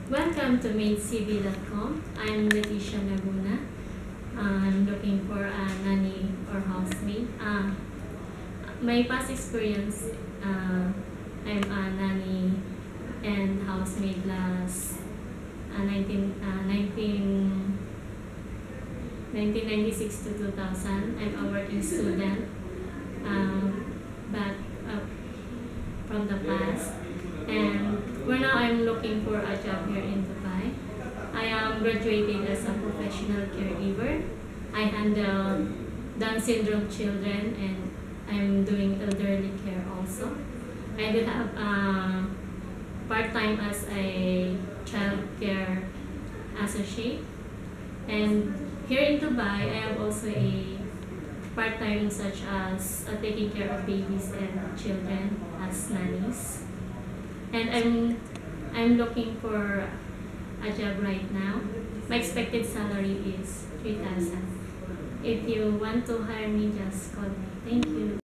Welcome to MaidCV.com. I'm Leticia Laguna. I'm looking for a nanny or housemaid. My past experience, I'm a nanny and housemaid last 1996 to 2000. I'm a working student back from the past. And for now, I'm looking for a job here in Dubai. I am graduated as a professional caregiver. I handle Down syndrome children and I'm doing elderly care also. I do have part-time as a child care associate. And here in Dubai, I have also a part-time such as taking care of babies and children as nannies. And I'm looking for a job right now. My expected salary is 3,000. If you want to hire me, just call me. Thank you.